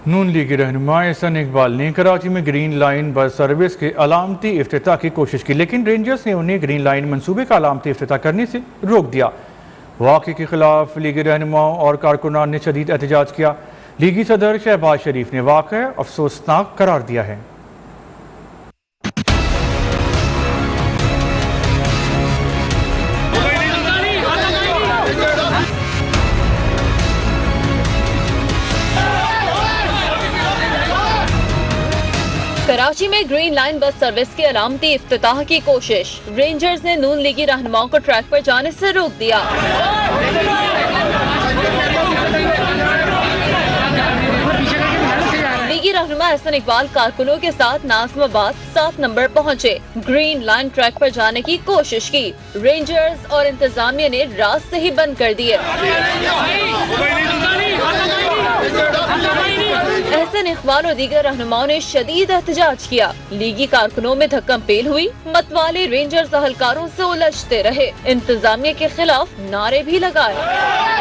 نون لیگی رہنما احسن اقبال نے کراچی میں گرین لائن بس سروس کے علامتی افتتاح کی کوشش کی، لیکن رینجرز نے انہیں گرین لائن منصوبے کا علامتی افتتاح کرنے سے روک دیا۔ واقعے کے خلاف لیگی رہنماؤں اور کارکنان نے شدید احتجاج کیا۔ لیگی صدر شہباز شریف نے واقعہ افسوسناک قرار دیا ہے۔ کراچی میں گرین لائن بس سروس کے علامتی افتتاح کی کوشش، رینجرز نے نون لیگی رہنماؤں کو ٹریک پر جانے سے روک دیا۔ لیگی رہنما احسن اقبال کارکنوں کے ساتھ ناظم آباد 7 نمبر پہنچے، گرین لائن ٹریک پر جانے کی کوشش کی، رینجرز اور انتظامیہ نے راستے ہی بند کر دیے۔ احسن اقبال اور دیگر رہنماؤں نے شدید احتجاج کیا، لیگی کارکنوں میں دھکم پیل ہوئی، متوالے رینجرز اہلکاروں سے الجھتے رہے، انتظامیہ کے خلاف نعرے بھی لگائے۔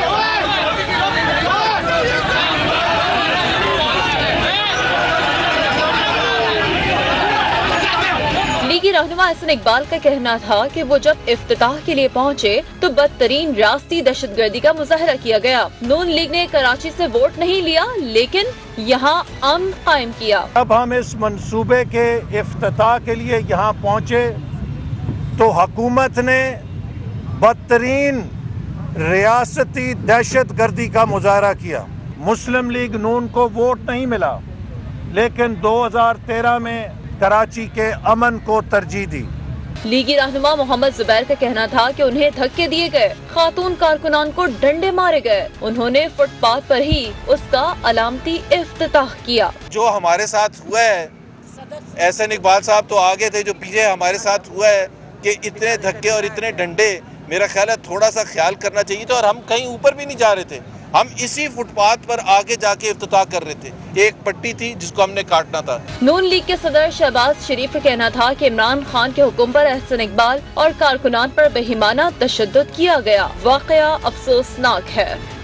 لیگی رہنما احسن اقبال کا کہنا تھا کہ وہ جب افتتاح کے لیے پہنچے تو بدترین راستی دہشت گردی کا مظاہرہ کیا گیا۔ نون لیگ نے کراچی سے ووٹ نہیں لیا لیکن یہاں امن قائم کیا۔ اب ہم اس منصوبے کے افتتاح کے لیے یہاں پہنچے تو حکومت نے بدترین ریاستی دہشت گردی کا مظاہرہ کیا۔ مسلم لیگ نون کو ووٹ نہیں ملا لیکن 2013 میں کراچی کے امن کو ترجیح دی۔ لیگی رہنما محمد زبیر کا کہنا تھا کہ انہیں دھکے دیے گئے، خاتون کارکنان کو ڈنڈے مارے گئے، انہوں نے فٹ پاتھ پر ہی اس کا علامتی افتتاح کیا۔ جو ہمارے ساتھ ہوا ہے، احسن اقبال صاحب تو آگے تھے، جو پیچھے ہمارے ساتھ ہوا ہے کہ اتنے دھکے اور اتنے ڈنڈے، میرا خیال ہے تھوڑا سا خیال کرنا چاہیے تھا، اور ہم کہیں اوپر بھی نہیں جا رہے تھے، ہم اسی فٹ پاتھ پر آگے جا کے افتتاح کر رہے تھے، ایک پٹی تھی جس کو ہم نے کاٹنا تھا۔ نون لیگ کے صدر شہباز شریف کا کہنا تھا کہ عمران خان کے حکم پر احسن اقبال اور کارکنان پر بے ایمانہ تشدد کیا گیا، واقعہ افسوسناک ہے۔